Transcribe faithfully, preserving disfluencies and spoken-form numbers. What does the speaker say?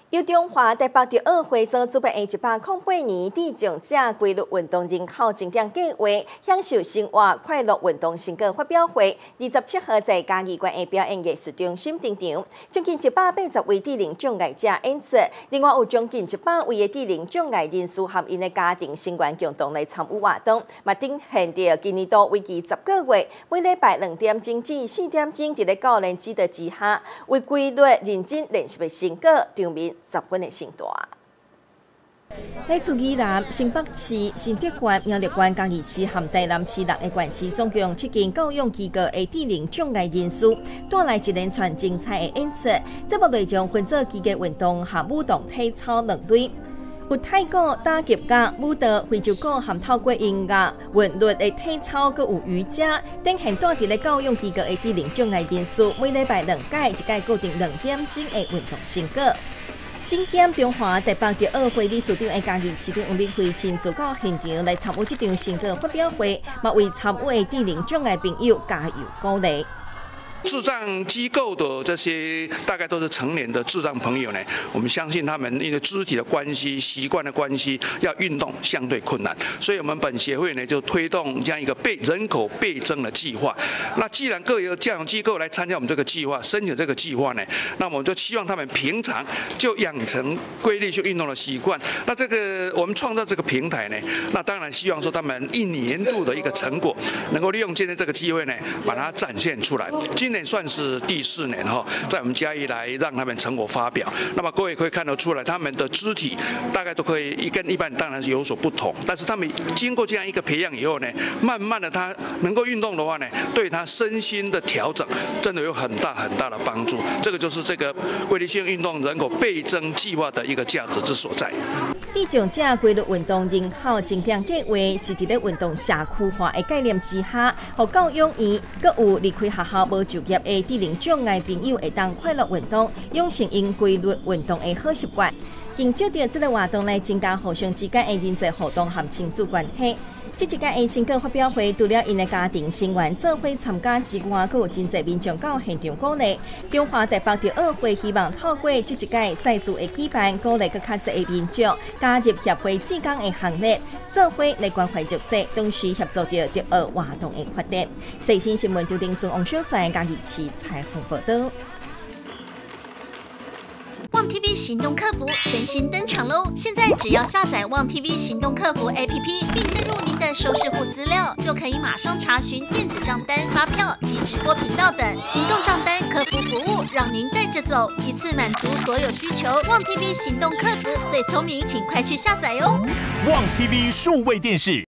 由中华台北第二会所主办的一百零八年地上者规律运动人口增长计划享受生活快乐运动成果发表会，二十七号在嘉义县的表演艺术中心登场，将近一百八十位智能障碍者演出，另外有将近一百位的智能障碍人士和因的家庭成员共同来参与活动，嘛展现着今年度为期十个月，每礼拜两点钟至四点钟，伫咧教练指导之下，为规律认真练习的成果，场面十分的盛大。来自宜兰、新北市、新竹县、苗栗县、嘉义市和台南市六个县市，总共七间教育机构的智能障碍人士，带来一连串精彩的演出。节目内容分做机械运动和舞动体操两类。有太鼓、打击乐、舞蹈、非洲鼓，含透过音乐、韵律的体操，佮有瑜伽，展现带伫咧教育机构的智能障碍人士，每礼拜两届，一届固定两点钟的运动成果。身兼中华台北第二会理事长的嘉义市长吴敏惠亲自到现场来参与这场成果发表会，嘛为参与的智能障碍朋友加油鼓励。 智障机构的这些大概都是成年的智障朋友呢，我们相信他们因为肢体的关系、习惯的关系，要运动相对困难，所以我们本协会呢就推动这样一个倍人口倍增的计划。那既然各有教养机构来参加我们这个计划，申请这个计划呢，那我们就希望他们平常就养成规律去运动的习惯。那这个我们创造这个平台呢，那当然希望说他们一年度的一个成果，能够利用今天这个机会呢，把它展现出来。今年算是第四年哈，在我们嘉义来让他们成果发表。那么各位可以看得出来，他们的肢体大概都可以跟一般当然是有所不同，但是他们经过这样一个培养以后呢，慢慢的他能够运动的话呢，对他身心的调整真的有很大很大的帮助。这个就是这个规律性运动人口倍增计划的一个价值之所在。 智障者规律运动人口增长计划是伫咧运动社区化的概念之下，互教育员佮有离开学校无就业的智能障碍朋友会当快乐运动，养成因规律运动的好习惯。经借着这个活动来增加互相之间的人际互动和亲子关系。这一届的成果发表会，除了因的家庭成员做伙参加之外，还有真侪民众到现场鼓励。中华台北第二会希望透过这一届赛事的举办，鼓励更较侪的民众加入协会志工的行列，做伙来关怀弱势，同时协助着第二活动的发展。最新新闻由林顺王小帅嘉义市采访报道。 旺 T V 行动客服全新登场喽！现在只要下载旺 T V 行动客服 A P P， 并登入您的收视户资料，就可以马上查询电子账单、发票及直播频道等行动账单客服服务，让您带着走，一次满足所有需求。旺 T V 行动客服最聪明，请快去下载哦！ 旺 T V 数位电视。